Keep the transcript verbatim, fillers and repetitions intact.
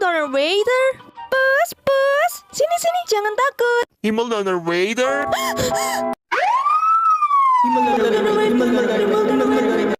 Donor Waiter. Bos, bos. Sini, sini. Jangan takut. Email Donor Waiter.